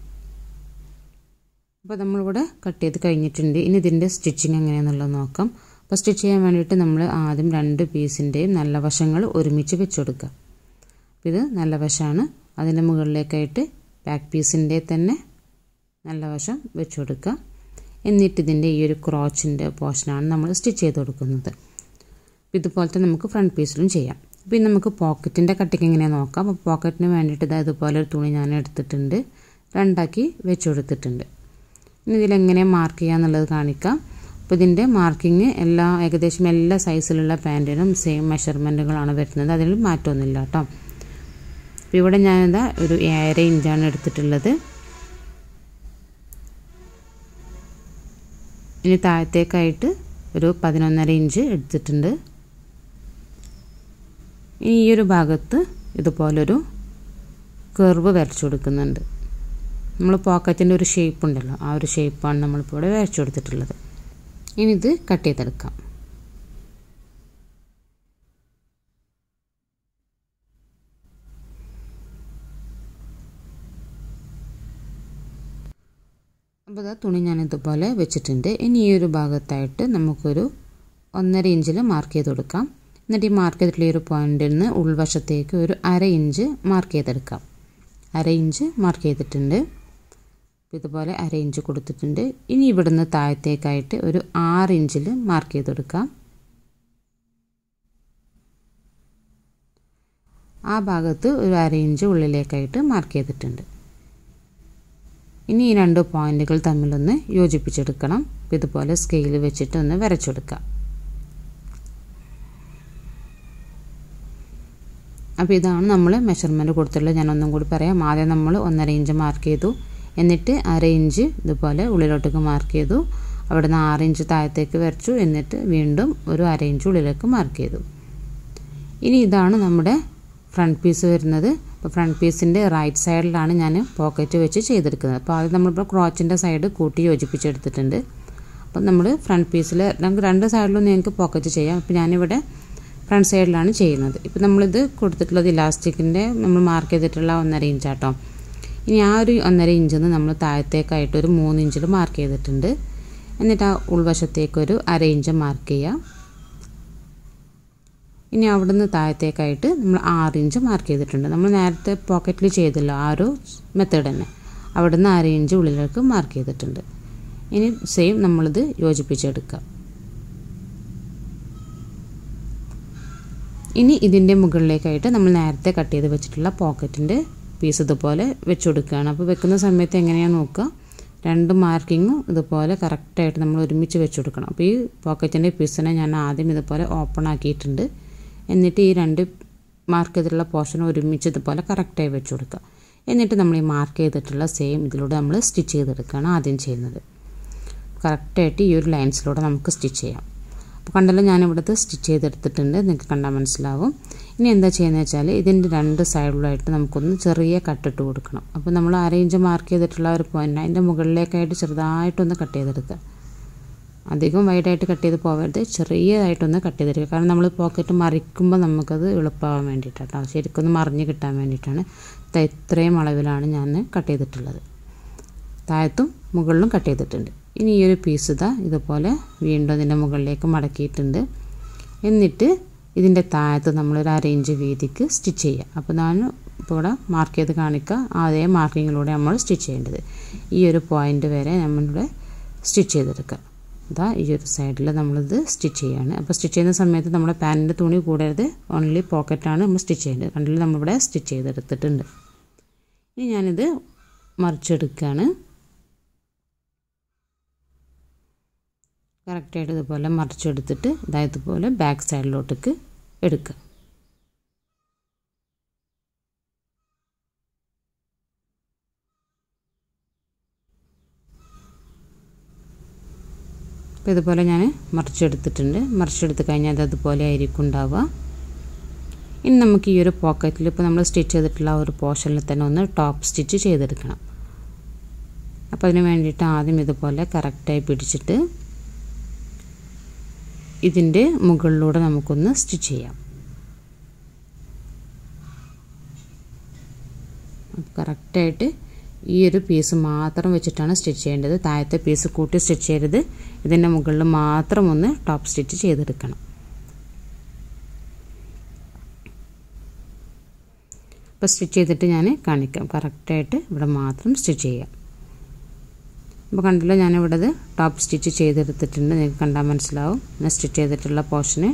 അപ്പോൾ നമ്മളിവിടെ കട്ട് ചെയ്ത് കഴിഞ്ഞിട്ടുണ്ട്. ഇനി ഇതിൻ്റെ സ്റ്റിച്ചിങ് എങ്ങനെയാണെന്നുള്ളത് നോക്കാം. അപ്പോൾ സ്റ്റിച്ച് ചെയ്യാൻ വേണ്ടിയിട്ട് നമ്മൾ ആദ്യം രണ്ട് പീസിൻ്റെയും നല്ല വശങ്ങൾ ഒരുമിച്ച് വെച്ച് കൊടുക്കുക. അപ്പോൾ ഇത് നല്ല വശമാണ്. അതിൻ്റെ മുകളിലേക്കായിട്ട് ബാക്ക് പീസിൻ്റെ തന്നെ നല്ല വശം വെച്ച് കൊടുക്കുക. എന്നിട്ട് ഇതിൻ്റെ ഈ ഒരു ക്രോച്ചിൻ്റെ പോർഷനാണ് നമ്മൾ സ്റ്റിച്ച് ചെയ്ത് കൊടുക്കുന്നത്. ഇതുപോലത്തെ നമുക്ക് ഫ്രണ്ട് പീസിലും ചെയ്യാം. അപ്പോൾ ഇനി നമുക്ക് പോക്കറ്റിൻ്റെ കട്ടിങ് എങ്ങനെയാണ് നോക്കാം. അപ്പോൾ പോക്കറ്റിന് വേണ്ടിയിട്ട് ഇതാ ഇതുപോലെ ഒരു തുണി ഞാൻ എടുത്തിട്ടുണ്ട്, രണ്ടാക്കി വെച്ച് കൊടുത്തിട്ടുണ്ട്. ഇനി ഇതിലെങ്ങനെ മാർക്ക് ചെയ്യുക എന്നുള്ളത് കാണിക്കാം. അപ്പോൾ ഇതിൻ്റെ മാർക്കിങ് എല്ലാ ഏകദേശം എല്ലാ സൈസിലുള്ള പാൻറ്റിനും സെയിം മെഷർമെൻറ്റുകളാണ് വരുന്നത്. അതിൽ മാറ്റമൊന്നുമില്ല കേട്ടോ. അപ്പോൾ ഇവിടെ ഞാനിതാ ഒരു ഏഴര ഇഞ്ചാണ് എടുത്തിട്ടുള്ളത്. ഇനി താഴത്തേക്കായിട്ട് ഒരു പതിനൊന്നര ഇഞ്ച് എടുത്തിട്ടുണ്ട്. ഇനി ഈ ഒരു ഭാഗത്ത് ഇതുപോലൊരു കർവ് വരച്ചു കൊടുക്കുന്നുണ്ട്. നമ്മൾ പോക്കറ്റിൻ്റെ ഒരു ഷേപ്പ് ഉണ്ടല്ലോ, ആ ഒരു ഷേപ്പാണ് നമ്മളിപ്പോൾ ഇവിടെ വരച്ചു കൊടുത്തിട്ടുള്ളത്. ഇനി ഇത് കട്ട് ചെയ്തെടുക്കാം. അപ്പോൾ ഇതാ തുണി ഞാൻ ഇതുപോലെ വെച്ചിട്ടുണ്ട്. ഇനി ഈ ഒരു ഭാഗത്തായിട്ട് നമുക്കൊരു ഒന്നര ഇഞ്ചിൽ മാർക്ക് ചെയ്ത് കൊടുക്കാം. എന്നിട്ട് ഈ മാർക്ക് ചെയ്തിട്ടുള്ള ഈ ഒരു പോയിന്റിൽ നിന്ന് ഉൾവശത്തേക്ക് ഒരു അര ഇഞ്ച് മാർക്ക് ചെയ്തെടുക്കാം. അര ഇഞ്ച് മാർക്ക് ചെയ്തിട്ടുണ്ട്. ഇതുപോലെ അര ഇഞ്ച് കൊടുത്തിട്ടുണ്ട്. ഇനി ഇവിടുന്ന് താഴത്തേക്കായിട്ട് ഒരു ആറ് ഇഞ്ചിൽ മാർക്ക് ചെയ്ത് കൊടുക്കാം. ആ ഭാഗത്ത് ഒരു അര ഇഞ്ച് ഉള്ളിലേക്കായിട്ട് മാർക്ക് ചെയ്തിട്ടുണ്ട്. ഇനി ഈ രണ്ട് പോയിന്റുകൾ തമ്മിലൊന്ന് യോജിപ്പിച്ചെടുക്കണം. ഇതുപോലെ സ്കെയിൽ വെച്ചിട്ട് ഒന്ന് വരച്ചെടുക്കാം. അപ്പോൾ ഇതാണ് നമ്മൾ മെഷർമെൻറ്റ് കൊടുത്തിട്ടുള്ളത്. ഞാൻ ഒന്നും കൂടി പറയാം. ആദ്യം നമ്മൾ ഒന്നര ഇഞ്ച് മാർക്ക് ചെയ്തു, എന്നിട്ട് അര ഇഞ്ച് ഇതുപോലെ ഉള്ളിലോട്ടേക്ക് മാർക്ക് ചെയ്തു, അവിടെ നിന്ന് ആറ് ഇഞ്ച് താഴത്തേക്ക് വരച്ചു, എന്നിട്ട് വീണ്ടും ഒരു അര ഇഞ്ച് ഉള്ളിലേക്ക് മാർക്ക് ചെയ്തു. ഇനി ഇതാണ് നമ്മുടെ ഫ്രണ്ട് പീസ് വരുന്നത്. അപ്പോൾ ഫ്രണ്ട് പീസിൻ്റെ റൈറ്റ് സൈഡിലാണ് ഞാൻ പോക്കറ്റ് വെച്ച് ചെയ്തെടുക്കുന്നത്. അപ്പോൾ ആദ്യം നമ്മളിപ്പോൾ ക്രോച്ചിൻ്റെ സൈഡ് കൂട്ടി യോജിപ്പിച്ചെടുത്തിട്ടുണ്ട്. അപ്പം നമ്മൾ ഫ്രണ്ട് പീസിൽ നമുക്ക് രണ്ട് സൈഡിലും നിങ്ങൾക്ക് പോക്കറ്റ് ചെയ്യാം. അപ്പോൾ ഞാനിവിടെ ഫ്രണ്ട് സൈഡിലാണ് ചെയ്യുന്നത്. ഇപ്പോൾ നമ്മളിത് കൊടുത്തിട്ടുള്ളത് ഇലാസ്റ്റിക്കിൻ്റെ നമ്മൾ മാർക്ക് ചെയ്തിട്ടുള്ള ഒന്നര ഇഞ്ചാട്ടോ. ഇനി ആ ഒരു ഒന്നര ഇഞ്ചിൽ നിന്ന് നമ്മൾ താഴത്തേക്കായിട്ട് ഒരു മൂന്ന് ഇഞ്ചിൽ മാർക്ക് ചെയ്തിട്ടുണ്ട്. എന്നിട്ട് ആ ഉൾവശത്തേക്കൊരു അര ഇഞ്ച് മാർക്ക് ചെയ്യാം. ഇനി അവിടെ നിന്ന് താഴത്തേക്കായിട്ട് നമ്മൾ ആറ് ഇഞ്ച് മാർക്ക് ചെയ്തിട്ടുണ്ട്. നമ്മൾ നേരത്തെ പോക്കറ്റിൽ ചെയ്തല്ലോ ആ ഒരു മെത്തേഡ് തന്നെ. അവിടെ നിന്ന് അര ഇഞ്ച് ഉള്ളിലേക്ക് മാർക്ക് ചെയ്തിട്ടുണ്ട്. ഇനി സെയിം നമ്മളിത് യോജിപ്പിച്ചെടുക്കുക. ഇനി ഇതിൻ്റെ മുകളിലേക്കായിട്ട് നമ്മൾ നേരത്തെ കട്ട് ചെയ്ത് വെച്ചിട്ടുള്ള പോക്കറ്റിൻ്റെ പീസ് ഇതുപോലെ വെച്ച് കൊടുക്കുകയാണ്. അപ്പോൾ വെക്കുന്ന സമയത്ത് എങ്ങനെയാണ് നോക്കുക, രണ്ട് മാർക്കിങ്ങും ഇതുപോലെ കറക്റ്റായിട്ട് നമ്മൾ ഒരുമിച്ച് വെച്ച് കൊടുക്കണം. അപ്പോൾ ഈ പോക്കറ്റിൻ്റെ പീസിനെ ഞാൻ ആദ്യം ഇതുപോലെ ഓപ്പൺ ആക്കിയിട്ടുണ്ട്. എന്നിട്ട് ഈ രണ്ട് മാർക്ക് ചെയ്തിട്ടുള്ള പോർഷൻ ഒരുമിച്ച് ഇതുപോലെ കറക്റ്റായി വെച്ച് കൊടുക്കുക. എന്നിട്ട് നമ്മൾ ഈ മാർക്ക് ചെയ്തിട്ടുള്ള സെയിം ഇതിലൂടെ നമ്മൾ സ്റ്റിച്ച് ചെയ്തെടുക്കുകയാണ് ആദ്യം ചെയ്യുന്നത്. കറക്റ്റായിട്ട് ഈ ഒരു ലൈൻസിലൂടെ നമുക്ക് സ്റ്റിച്ച് ചെയ്യാം. അപ്പോൾ കണ്ടല്ലോ ഞാനിവിടുത്തെ സ്റ്റിച്ച് ചെയ്തെടുത്തിട്ടുണ്ട്, നിങ്ങൾക്ക് കണ്ടാൽ മനസ്സിലാവും. ഇനി എന്താ ചെയ്യുന്നത് വെച്ചാൽ ഇതിൻ്റെ രണ്ട് സൈഡിലായിട്ട് നമുക്കൊന്ന് ചെറിയ കട്ടിട്ട് കൊടുക്കണം. അപ്പോൾ നമ്മൾ അരയിഞ്ച് മാർക്ക് ചെയ്തിട്ടുള്ള ഒരു പോയിൻ്റ് അതിൻ്റെ മുകളിലേക്കായിട്ട് ചെറുതായിട്ടൊന്ന് കട്ട് ചെയ്തെടുക്കുക. അധികം വൈഡായിട്ട് കട്ട് ചെയ്ത് പോകരുത്, ചെറിയതായിട്ടൊന്ന് കട്ട് ചെയ്തെടുക്കുക. കാരണം നമ്മൾ പോക്കറ്റ് മറിക്കുമ്പോൾ നമുക്കത് എളുപ്പമാകാൻ വേണ്ടിയിട്ടാണ്, ശരിക്കൊന്ന് മറിഞ്ഞ് കിട്ടാൻ വേണ്ടിയിട്ടാണ്. ഇത്രയും അളവിലാണ് ഞാൻ കട്ട് ചെയ്തിട്ടുള്ളത്. താഴത്തും മുകളിലും കട്ട് ചെയ്തിട്ടുണ്ട്. ഇനി ഈ ഒരു പീസ് ഇതാ ഇതുപോലെ വീണ്ടും അതിൻ്റെ മുകളിലേക്ക് മടക്കിയിട്ടുണ്ട്. എന്നിട്ട് ഇതിൻ്റെ താഴത്ത് നമ്മളൊരു അര ഇഞ്ച് വീതിക്ക് സ്റ്റിച്ച് ചെയ്യുക. അപ്പോൾ ഞാൻ ഇപ്പോൾ ഇവിടെ മാർക്ക് ചെയ്ത് കാണിക്കുക, അതേ മാർക്കിങ്ങിലൂടെ നമ്മൾ സ്റ്റിച്ച് ചെയ്യേണ്ടത്. ഈ ഒരു പോയിൻ്റ് വരെ നമ്മളിവിടെ സ്റ്റിച്ച് ചെയ്തെടുക്കുക. ഇതാ ഈ ഒരു സൈഡിൽ നമ്മളിത് സ്റ്റിച്ച് ചെയ്യുകയാണ്. അപ്പോൾ സ്റ്റിച്ച് ചെയ്യുന്ന സമയത്ത് നമ്മുടെ പാൻറ്റിൻ്റെ തുണി കൂടരുത്, ഓൺലി പോക്കറ്റാണ് നമ്മൾ സ്റ്റിച്ച് ചെയ്യേണ്ടത്. കണ്ടില്ല നമ്മളിവിടെ സ്റ്റിച്ച് ചെയ്തെടുത്തിട്ടുണ്ട്. ഇനി ഞാനിത് മറിച്ചെടുക്കുകയാണ്. കറക്റ്റായിട്ട് ഇതുപോലെ മറിച്ചെടുത്തിട്ട് അതായത് ഇതുപോലെ ബാക്ക് സൈഡിലോട്ടേക്ക് എടുക്കുക. അപ്പോൾ ഇതുപോലെ ഞാൻ മറിച്ചെടുത്തിട്ടുണ്ട്. മറിച്ചെടുത്ത് കഴിഞ്ഞാൽ അത് അതുപോലെ ആയിരിക്കും ഉണ്ടാവുക. ഇനി നമുക്ക് ഈ ഒരു പോക്കറ്റിൽ ഇപ്പോൾ നമ്മൾ സ്റ്റിച്ച് ചെയ്തിട്ടുള്ള ആ ഒരു പോർഷനിൽ തന്നെ ഒന്ന് ടോപ്പ് സ്റ്റിച്ച് ചെയ്തെടുക്കണം. അപ്പോൾ അതിന് വേണ്ടിയിട്ട് ആദ്യം ഇതുപോലെ കറക്റ്റായി പിടിച്ചിട്ട് ഇതിൻ്റെ മുകളിലൂടെ നമുക്കൊന്ന് സ്റ്റിച്ച് ചെയ്യാം. കറക്റ്റായിട്ട് ഈ ഒരു പീസ് മാത്രം വെച്ചിട്ടാണ് സ്റ്റിച്ച് ചെയ്യേണ്ടത്. താഴത്തെ പീസ് കൂട്ടി സ്റ്റിച്ച് ചെയ്യരുത്, ഇതിൻ്റെ മുകളിൽ മാത്രം ഒന്ന് ടോപ്പ് സ്റ്റിച്ച് ചെയ്തെടുക്കണം. അപ്പോൾ സ്റ്റിച്ച് ചെയ്തിട്ട് ഞാൻ കാണിക്കാം. കറക്റ്റായിട്ട് ഇവിടെ മാത്രം സ്റ്റിച്ച് ചെയ്യാം. അപ്പോൾ കണ്ടല്ലോ ഞാനിവിടെ ഇത് ടോപ്പ് സ്റ്റിച്ച് ചെയ്തെടുത്തിട്ടുണ്ട്, നിങ്ങൾക്ക് കണ്ടാൽ മനസ്സിലാവും ഞാൻ സ്റ്റിച്ച് ചെയ്തിട്ടുള്ള പോർഷന്.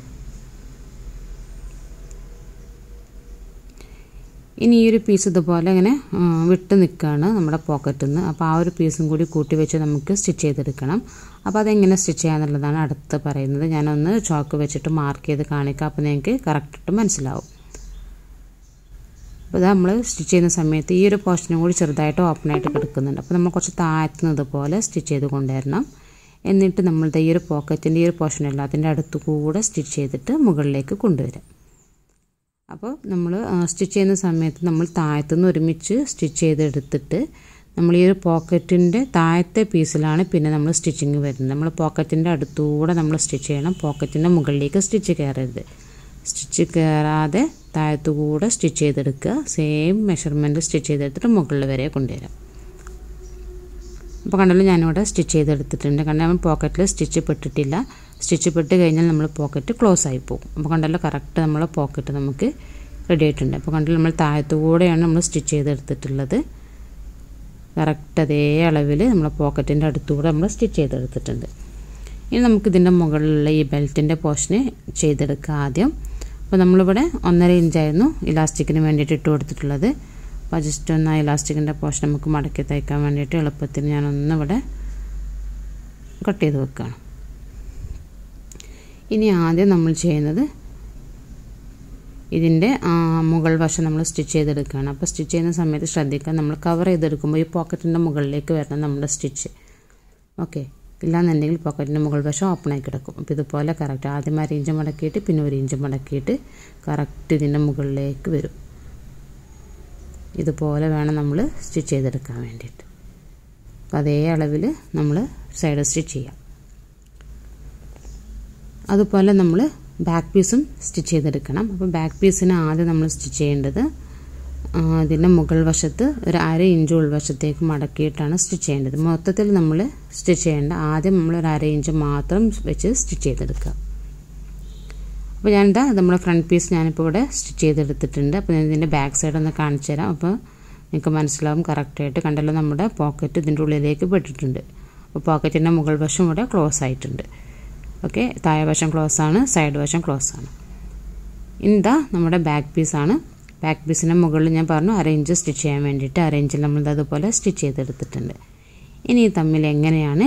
ഇനി ഈ ഒരു പീസ് ഇതുപോലെ ഇങ്ങനെ വിട്ട് നിൽക്കുകയാണ് നമ്മുടെ പോക്കറ്റിൽ നിന്ന്. അപ്പോൾ ആ ഒരു പീസും കൂടി കൂട്ടി വെച്ച് നമുക്ക് സ്റ്റിച്ച് ചെയ്തെടുക്കണം. അപ്പോൾ അതെങ്ങനെ സ്റ്റിച്ച് ചെയ്യാന്നുള്ളതാണ് അടുത്ത് പറയുന്നത്. ഞാനൊന്ന് ചോക്ക് വെച്ചിട്ട് മാർക്ക് ചെയ്ത് കാണിക്കാം, അപ്പോൾ നിങ്ങൾക്ക് കറക്റ്റായിട്ട് മനസ്സിലാവും. അപ്പോൾ ഇത് നമ്മൾ സ്റ്റിച്ച് ചെയ്യുന്ന സമയത്ത് ഈ ഒരു പോർഷനും കൂടി ചെറുതായിട്ട് ഓപ്പണായിട്ട് കിടക്കുന്നുണ്ട്. അപ്പോൾ നമ്മൾ കുറച്ച് താഴ്ത്തുന്നത് പോലെ സ്റ്റിച്ച് ചെയ്ത് കൊണ്ടുവരണം. എന്നിട്ട് നമ്മളുടെ ഈ ഒരു പോക്കറ്റിൻ്റെ ഈ ഒരു പോർഷനല്ല അതിൻ്റെ അടുത്ത് കൂടെ സ്റ്റിച്ച് ചെയ്തിട്ട് മുകളിലേക്ക് കൊണ്ടുവരാം. അപ്പോൾ നമ്മൾ സ്റ്റിച്ച് ചെയ്യുന്ന സമയത്ത് നമ്മൾ താഴത്തുനിന്ന് ഒരുമിച്ച് സ്റ്റിച്ച് ചെയ്തെടുത്തിട്ട് നമ്മൾ ഈ ഒരു പോക്കറ്റിൻ്റെ താഴത്തെ പീസിലാണ് പിന്നെ നമ്മൾ സ്റ്റിച്ചിങ് വരുന്നത്. നമ്മൾ പോക്കറ്റിൻ്റെ അടുത്തുകൂടെ നമ്മൾ സ്റ്റിച്ച് ചെയ്യണം, പോക്കറ്റിൻ്റെ മുകളിലേക്ക് സ്റ്റിച്ച് കയറരുത്. സ്റ്റിച്ച് കയറാതെ താഴത്തുകൂടെ സ്റ്റിച്ച് ചെയ്തെടുക്കുക. സെയിം മെഷർമെൻറ്റ് സ്റ്റിച്ച് ചെയ്തെടുത്തിട്ട് മുകളിൽ വരെ കൊണ്ടുവരാം. അപ്പോൾ കണ്ടല്ലോ ഞാനിവിടെ സ്റ്റിച്ച് ചെയ്തെടുത്തിട്ടുണ്ട്. കാരണം നമ്മൾ പോക്കറ്റിൽ സ്റ്റിച്ച് പെട്ടിട്ടില്ല. സ്റ്റിച്ച് പെട്ട് കഴിഞ്ഞാൽ നമ്മൾ പോക്കറ്റ് ക്ലോസ് ആയി പോകും. അപ്പോൾ കണ്ടല്ലോ കറക്റ്റ് നമ്മളെ പോക്കറ്റ് നമുക്ക് റെഡി ആയിട്ടുണ്ട്. അപ്പോൾ കണ്ടല്ലോ നമ്മൾ താഴത്തുകൂടെയാണ് നമ്മൾ സ്റ്റിച്ച് ചെയ്തെടുത്തിട്ടുള്ളത്. കറക്റ്റ് അതേ അളവിൽ നമ്മളെ പോക്കറ്റിൻ്റെ അടുത്തുകൂടെ നമ്മൾ സ്റ്റിച്ച് ചെയ്തെടുത്തിട്ടുണ്ട്. ഇനി നമുക്കിതിൻ്റെ മുകളിലുള്ള ഈ ബെൽറ്റിൻ്റെ പോർഷന് ചെയ്തെടുക്കുക ആദ്യം. അപ്പോൾ നമ്മളിവിടെ ഒന്നര ഇഞ്ചായിരുന്നു ഇലാസ്റ്റിക്കിന് വേണ്ടിയിട്ട് ഇട്ട് കൊടുത്തിട്ടുള്ളത്. അപ്പോൾ ജസ്റ്റ് ഒന്ന് ആ ഇലാസ്റ്റിക്കിൻ്റെ പോർഷൻ നമുക്ക് മടക്കി തയ്ക്കാൻ വേണ്ടിയിട്ട് എളുപ്പത്തിന് ഞാനൊന്നിവിടെ കട്ട് ചെയ്ത് വെക്കുകയാണ്. ഇനി ആദ്യം നമ്മൾ ചെയ്യുന്നത് ഇതിൻ്റെ മുകൾ വശം നമ്മൾ സ്റ്റിച്ച് ചെയ്തെടുക്കുകയാണ്. അപ്പോൾ സ്റ്റിച്ച് ചെയ്യുന്ന സമയത്ത് ശ്രദ്ധിക്കുക, നമ്മൾ കവർ ചെയ്തെടുക്കുമ്പോൾ ഈ പോക്കറ്റിൻ്റെ മുകളിലേക്ക് വരണം നമ്മുടെ സ്റ്റിച്ച്. ഓക്കെ, ഇല്ലാന്നുണ്ടെങ്കിൽ പോക്കറ്റിൻ്റെ മുകൾ വശം ഓപ്പണായി കിടക്കും. അപ്പോൾ ഇതുപോലെ കറക്റ്റ് ആദ്യം അര ഇഞ്ച് മടക്കിയിട്ട് പിന്നെ ഒരു ഇഞ്ച് മടക്കിയിട്ട് കറക്റ്റ് ഇതിൻ്റെ മുകളിലേക്ക് വരും. ഇതുപോലെ വേണം നമ്മൾ സ്റ്റിച്ച് ചെയ്തെടുക്കാൻ വേണ്ടിയിട്ട്. അപ്പോൾ അതേ അളവിൽ നമ്മൾ സൈഡ് സ്റ്റിച്ച് ചെയ്യാം. അതുപോലെ നമ്മൾ ബാക്ക് പീസും സ്റ്റിച്ച് ചെയ്തെടുക്കണം. അപ്പോൾ ബാക്ക് പീസിന് ആദ്യം നമ്മൾ സ്റ്റിച്ച് ചെയ്യേണ്ടത് അതിൻ്റെ മുകൾ വശത്ത് ഒരു അര ഇഞ്ച് ഉൾവശത്തേക്ക് മടക്കിയിട്ടാണ് സ്റ്റിച്ച് ചെയ്യേണ്ടത്. മൊത്തത്തിൽ നമ്മൾ സ്റ്റിച്ച് ചെയ്യേണ്ട ആദ്യം നമ്മൾ ഒരു അര ഇഞ്ച് മാത്രം വെച്ച് സ്റ്റിച്ച് ചെയ്തെടുക്കുക. അപ്പോൾ ഞാനെന്താ നമ്മുടെ ഫ്രണ്ട് പീസ് ഞാനിപ്പോൾ ഇവിടെ സ്റ്റിച്ച് ചെയ്തെടുത്തിട്ടുണ്ട്. അപ്പോൾ ഞാൻ ഇതിൻ്റെ ബാക്ക് സൈഡ് ഒന്ന് കാണിച്ചു തരാം. അപ്പോൾ നിങ്ങൾക്ക് മനസ്സിലാവും കറക്റ്റായിട്ട്. കണ്ടല്ലോ നമ്മുടെ പോക്കറ്റ് ഇതിൻ്റെ ഉള്ളിലേക്ക് പെട്ടിട്ടുണ്ട്. അപ്പോൾ പോക്കറ്റിൻ്റെ മുകൾ വശം ഇവിടെ ക്ലോസ് ആയിട്ടുണ്ട്. ഓക്കെ, താഴെ വശം ക്ലോസ് ആണ്, സൈഡ് വശം ക്ലോസ് ആണ്. ഇതാ നമ്മുടെ ബാക്ക് പീസാണ്. ബാക്ക് പീസിൻ്റെ മുകളിൽ ഞാൻ പറഞ്ഞു അര ഇഞ്ച് സ്റ്റിച്ച് ചെയ്യാൻ വേണ്ടിയിട്ട് അര ഇഞ്ചിൽ നമ്മൾ അതുപോലെ സ്റ്റിച്ച് ചെയ്തെടുത്തിട്ടുണ്ട്. ഇനി തമ്മിൽ എങ്ങനെയാണ്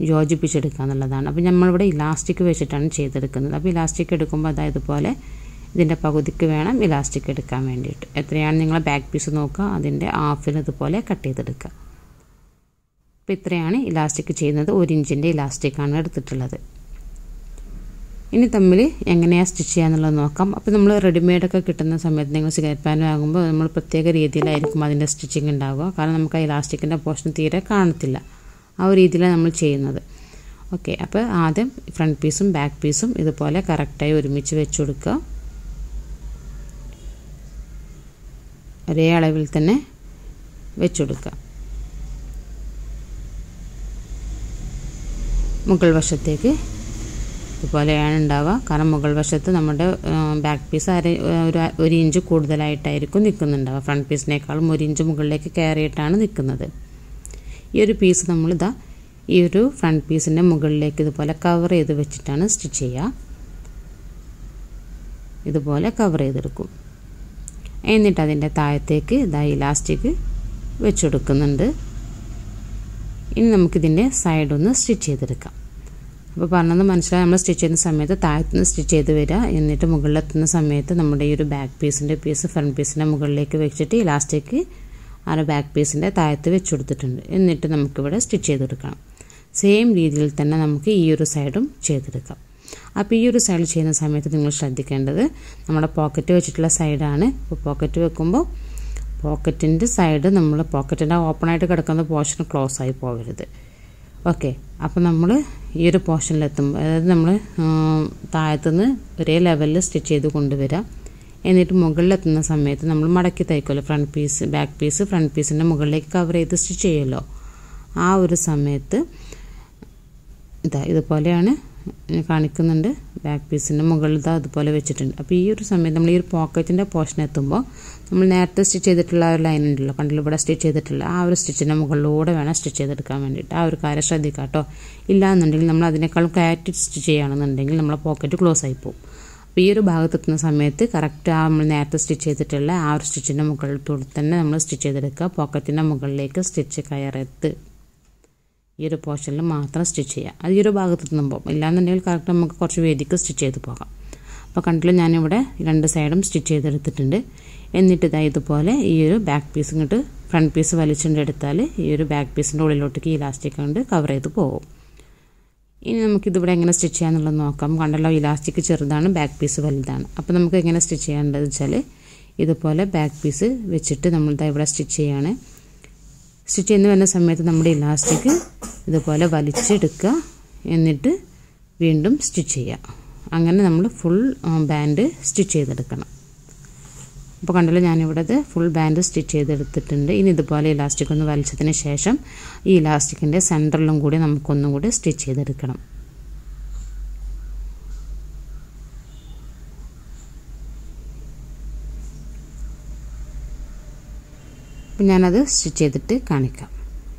യോജിപ്പിച്ചെടുക്കുക എന്നുള്ളതാണ്. അപ്പോൾ നമ്മളിവിടെ ഇലാസ്റ്റിക് വെച്ചിട്ടാണ് ചെയ്തെടുക്കുന്നത്. അപ്പോൾ ഇലാസ്റ്റിക് എടുക്കുമ്പോൾ അതായത് പോലെ ഇതിൻ്റെ പകുതിക്ക് വേണം ഇലാസ്റ്റിക് എടുക്കാൻ വേണ്ടിയിട്ട്. എത്രയാണ് നിങ്ങളെ ബാക്ക് പീസ് നോക്കുക, അതിൻ്റെ ഹാഫിന് ഇതുപോലെ കട്ട് ചെയ്തെടുക്കുക. അപ്പോൾ ഇത്രയാണ് ഇലാസ്റ്റിക് ചെയ്യുന്നത്. ഒരു ഇഞ്ചിൻ്റെ ഇലാസ്റ്റിക്കാണ് എടുത്തിട്ടുള്ളത്. ഇനി തമ്മിൽ എങ്ങനെയാണ് സ്റ്റിച്ച് ചെയ്യാന്നുള്ളത് നോക്കാം. അപ്പോൾ നമ്മൾ റെഡിമെയ്ഡൊക്കെ കിട്ടുന്ന സമയത്ത് നിങ്ങൾ സിഗരറ്റ് പാൻ വാങ്ങുമ്പോൾ നമ്മൾ പ്രത്യേക രീതിയിലായിരിക്കും അതിൻ്റെ സ്റ്റിച്ചിങ് ഉണ്ടാവുക. കാരണം നമുക്ക് ആ ഇലാസ്റ്റിക്കിൻ്റെ പോർഷൻ തീരെ കാണത്തില്ല. ആ ഒരു രീതിയിലാണ് നമ്മൾ ചെയ്യുന്നത്. ഓക്കെ, അപ്പോൾ ആദ്യം ഫ്രണ്ട് പീസും ബാക്ക് പീസും ഇതുപോലെ കറക്റ്റായി ഒരുമിച്ച് വെച്ച് കൊടുക്കുക. ഒരേ അളവിൽ തന്നെ വെച്ച് കൊടുക്കുക. മുകൾ വശത്തേക്ക് ഇതുപോലെയാണ് ഉണ്ടാവുക. കാരണം മുകൾ വശത്ത് നമ്മുടെ ബാക്ക് പീസ് അര ഒരു ഒരു ഇഞ്ച് കൂടുതലായിട്ടായിരിക്കും നിൽക്കുന്നുണ്ടാവുക. ഫ്രണ്ട് പീസിനേക്കാളും ഒരു ഇഞ്ച് മുകളിലേക്ക് കയറിയിട്ടാണ് നിൽക്കുന്നത്. ഈ ഒരു പീസ് നമ്മളിതാ ഈ ഒരു ഫ്രണ്ട് പീസിൻ്റെ മുകളിലേക്ക് ഇതുപോലെ കവർ ചെയ്ത് വെച്ചിട്ടാണ് സ്റ്റിച്ച് ചെയ്യുക. ഇതുപോലെ കവർ ചെയ്തെടുക്കും. എന്നിട്ട് അതിൻ്റെ താഴത്തേക്ക് ഇതാ ഇലാസ്റ്റിക് വെച്ച് കൊടുക്കുന്നുണ്ട്. ഇനി നമുക്കിതിൻ്റെ സൈഡൊന്ന് സ്റ്റിച്ച് ചെയ്തെടുക്കാം. അപ്പോൾ പറഞ്ഞത് മനസ്സിലായി. നമ്മൾ സ്റ്റിച്ച് ചെയ്യുന്ന സമയത്ത് താഴത്തുനിന്ന് സ്റ്റിച്ച് ചെയ്ത് വരിക. എന്നിട്ട് മുകളിലെത്തുന്ന സമയത്ത് നമ്മുടെ ഈ ഒരു ബാക്ക് പീസിൻ്റെ പീസ് ഫ്രണ്ട് പീസിൻ്റെ മുകളിലേക്ക് വെച്ചിട്ട് ഇലാസ്റ്റിക് ആ ബാക്ക് പീസിൻ്റെ താഴത്ത് വെച്ച് കൊടുത്തിട്ടുണ്ട്. എന്നിട്ട് നമുക്കിവിടെ സ്റ്റിച്ച് ചെയ്തെടുക്കണം. സെയിം രീതിയിൽ തന്നെ നമുക്ക് ഈ ഒരു സൈഡും ചെയ്തെടുക്കാം. അപ്പോൾ ഈ ഒരു സൈഡ് ചെയ്യുന്ന സമയത്ത് നിങ്ങൾ ശ്രദ്ധിക്കേണ്ടത് നമ്മുടെ പോക്കറ്റ് വെച്ചിട്ടുള്ള സൈഡാണ്. ഇപ്പോൾ പോക്കറ്റ് വെക്കുമ്പോൾ പോക്കറ്റിൻ്റെ സൈഡ് നമ്മൾ പോക്കറ്റിൻ്റെ ഓപ്പണായിട്ട് കിടക്കുന്ന പോർഷൻ ക്ലോസ് ആയി പോകരുത്. ഓക്കെ, അപ്പോൾ നമ്മൾ ഈ ഒരു പോർഷനിലെത്തുമ്പോൾ അതായത് നമ്മൾ താഴത്തുനിന്ന് ഒരേ ലെവലിൽ സ്റ്റിച്ച് ചെയ്ത് കൊണ്ടുവരിക. എന്നിട്ട് മുകളിലെത്തുന്ന സമയത്ത് നമ്മൾ മടക്കി തയ്ക്കുമല്ലോ, front piece back piece front പീസിൻ്റെ മുകളിലേക്ക് കവർ ചെയ്ത് സ്റ്റിച്ച് ചെയ്യുമല്ലോ. ആ ഒരു സമയത്ത് ഇതാ ഇതുപോലെയാണ് കാണിക്കുന്നുണ്ട്. ബാക്ക് പീസിൻ്റെ മുകളിൽ ഇതാ അതുപോലെ വെച്ചിട്ടുണ്ട്. അപ്പോൾ ഈ ഒരു സമയത്ത് നമ്മൾ ഈ ഒരു പോക്കറ്റിൻ്റെ പോർഷൻ എത്തുമ്പോൾ നമ്മൾ നേരത്തെ സ്റ്റിച്ച് ചെയ്തിട്ടുള്ള ഒരു ലൈൻ ഉണ്ടല്ലോ, കണ്ടില്ല ഇവിടെ സ്റ്റിച്ച് ചെയ്തിട്ടുള്ള ആ ഒരു സ്റ്റിച്ചിൻ്റെ മുകളിലൂടെ വേണം സ്റ്റിച്ച് ചെയ്തെടുക്കാൻ വേണ്ടിയിട്ട്. ആ ഒരു കാര്യം ശ്രദ്ധിക്കുക കേട്ടോ. ഇല്ലാന്നുണ്ടെങ്കിൽ നമ്മൾ അതിനേക്കാളും കയറ്റി സ്റ്റിച്ച് ചെയ്യുകയാണെന്നുണ്ടെങ്കിൽ നമ്മളെ പോക്കറ്റ് ക്ലോസ് ആയി പോകും. അപ്പോൾ ഈ ഒരു ഭാഗത്തെത്തുന്ന സമയത്ത് കറക്റ്റ് ആ നമ്മൾ നേരത്തെ സ്റ്റിച്ച് ചെയ്തിട്ടുള്ള ആ ഒരു സ്റ്റിച്ചിൻ്റെ മുകളിൽ തന്നെ നമ്മൾ സ്റ്റിച്ച് ചെയ്തെടുക്കുക. പോക്കറ്റിൻ്റെ മുകളിലേക്ക് സ്റ്റിച്ച് കയറത്ത് ഈ ഒരു പോർഷനിൽ മാത്രം സ്റ്റിച്ച് ചെയ്യുക. അത് ഈ ഒരു ഭാഗത്തെത്തുമ്പോൾ ഇല്ലാന്നുണ്ടെങ്കിൽ കറക്റ്റ് നമുക്ക് കുറച്ച് വേദിക്ക് സ്റ്റിച്ച് ചെയ്ത് പോകാം. അപ്പോൾ കണ്ടില്ല, ഞാനിവിടെ രണ്ട് സൈഡും സ്റ്റിച്ച് ചെയ്തെടുത്തിട്ടുണ്ട്. എന്നിട്ട് ഇതാ ഇതുപോലെ ഈ ഒരു ബാക്ക് പീസ് ഇങ്ങോട്ട് ഫ്രണ്ട് പീസ് വലിച്ചുകൊണ്ട് എടുത്താൽ ഈ ഒരു ബാക്ക് പീസിൻ്റെ ഉള്ളിലോട്ടേക്ക് ഈ ഇലാസ്റ്റിക് കൊണ്ട് കവർ ചെയ്ത് പോകും. ഇനി നമുക്കിതിവിടെ എങ്ങനെ സ്റ്റിച്ച് ചെയ്യാന്നുള്ളത് നോക്കാം. കണ്ടല്ലോ, ഇലാസ്റ്റിക് ചെറുതാണ്, ബാക്ക് പീസ് വലുതാണ്. അപ്പോൾ നമുക്ക് എങ്ങനെ സ്റ്റിച്ച് ചെയ്യേണ്ടതെന്ന് വെച്ചാൽ ഇതുപോലെ ബാക്ക് പീസ് വെച്ചിട്ട് നമ്മളിതാ ഇവിടെ സ്റ്റിച്ച് ചെയ്യാണ്. സ്റ്റിച്ച് ചെയ്യുന്ന വരുന്ന സമയത്ത് നമ്മുടെ ഇലാസ്റ്റിക് ഇതുപോലെ വലിച്ചെടുക്കുക. എന്നിട്ട് വീണ്ടും സ്റ്റിച്ച് ചെയ്യുക. അങ്ങനെ നമ്മൾ ഫുൾ ബാൻഡ് സ്റ്റിച്ച് ചെയ്തെടുക്കണം. അപ്പോൾ കണ്ടല്ലോ, ഞാനിവിടെ ഇത് ഫുൾ ബാൻഡ് സ്റ്റിച്ച് ചെയ്തെടുത്തിട്ടുണ്ട്. ഇനി ഇതുപോലെ ഇലാസ്റ്റിക് ഒന്ന് വലിച്ചതിന് ശേഷം ഈ ഇലാസ്റ്റിക്കിൻ്റെ സെൻറ്ററിലും കൂടി നമുക്കൊന്നും കൂടി സ്റ്റിച്ച് ചെയ്തെടുക്കണം. അപ്പം ഞാനത് സ്റ്റിച്ച് ചെയ്തിട്ട് കാണിക്കാം.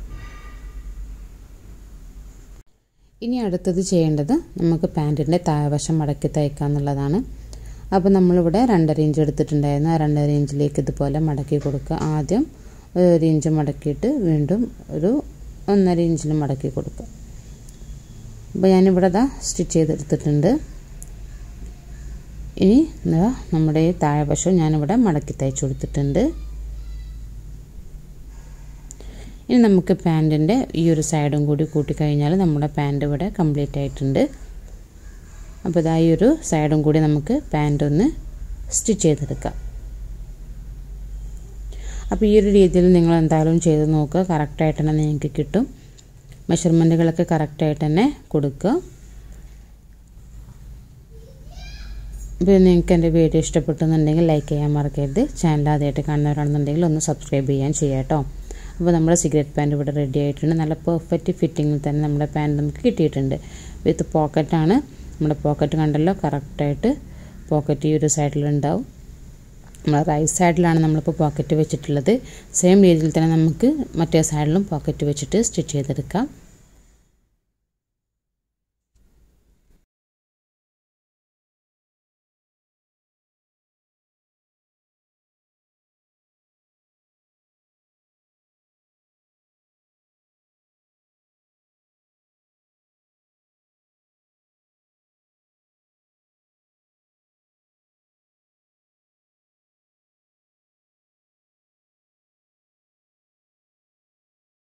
ഇനി അടുത്തത് ചെയ്യേണ്ടത് നമുക്ക് പാൻറ്റിൻ്റെ താഴ്വശം മടക്കി തയ്ക്കുക എന്നുള്ളതാണ്. അപ്പോൾ നമ്മളിവിടെ രണ്ടര ഇഞ്ച് എടുത്തിട്ടുണ്ടായിരുന്നു. ആ രണ്ടര ഇഞ്ചിലേക്ക് ഇതുപോലെ മടക്കി കൊടുക്കുക. ആദ്യം ഒരു ഇഞ്ച് മടക്കിയിട്ട് വീണ്ടും ഒരു ഒന്നര ഇഞ്ചിൽ മടക്കി കൊടുക്കുക. അപ്പോൾ ഞാനിവിടെ ഇതാ സ്റ്റിച്ച് ചെയ്തെടുത്തിട്ടുണ്ട്. ഇനി നമ്മുടെ ഈ താഴ്വശം ഞാനിവിടെ മടക്കി തയ്ച്ചു കൊടുത്തിട്ടുണ്ട്. ഇനി നമുക്ക് പാൻറ്റിൻ്റെ ഈ ഒരു സൈഡും കൂടി കൂട്ടിക്കഴിഞ്ഞാൽ നമ്മുടെ പാൻറ്റ് ഇവിടെ കംപ്ലീറ്റ് ആയിട്ടുണ്ട്. അപ്പോൾ ഇതാ ഈ ഒരു സൈഡും കൂടി നമുക്ക് പാൻറ്റ് ഒന്ന് സ്റ്റിച്ച് ചെയ്തെടുക്കാം. അപ്പോൾ ഈ ഒരു രീതിയിൽ നിങ്ങൾ എന്തായാലും ചെയ്ത് നോക്കുക. കറക്റ്റായിട്ട് തന്നെ നിങ്ങൾക്ക് കിട്ടും. മെഷർമെൻറ്റുകളൊക്കെ കറക്റ്റായിട്ട് തന്നെ കൊടുക്കുക. അപ്പോൾ നിങ്ങൾക്ക് എൻ്റെ വീഡിയോ ഇഷ്ടപ്പെട്ടെന്നുണ്ടെങ്കിൽ ലൈക്ക് ചെയ്യാൻ മറക്കരുത്. ചാനൽ ആദ്യമായിട്ട് കാണുന്നവരാണെന്നുണ്ടെങ്കിൽ ഒന്ന് സബ്സ്ക്രൈബ് ചെയ്യാൻ ചെയ്യാം കേട്ടോ. അപ്പോൾ നമ്മുടെ സിഗരറ്റ് പാൻറ്റ് ഇവിടെ റെഡി ആയിട്ടുണ്ട്. നല്ല പെർഫെക്റ്റ് ഫിറ്റിങ്ങിൽ തന്നെ നമ്മുടെ പാൻറ്റ് നമുക്ക് കിട്ടിയിട്ടുണ്ട്. വിത്ത് പോക്കറ്റാണ്. നമ്മുടെ പോക്കറ്റ് കണ്ടല്ലോ, കറക്റ്റായിട്ട് പോക്കറ്റ് ഈ ഒരു സൈഡിലുണ്ടാവും. നമ്മൾ റൈറ്റ് സൈഡിലാണ് നമ്മളിപ്പോൾ പോക്കറ്റ് വെച്ചിട്ടുള്ളത്. സെയിം രീതിയിൽ തന്നെ നമുക്ക് മറ്റേ സൈഡിലും പോക്കറ്റ് വെച്ചിട്ട് സ്റ്റിച്ച് ചെയ്തെടുക്കാം.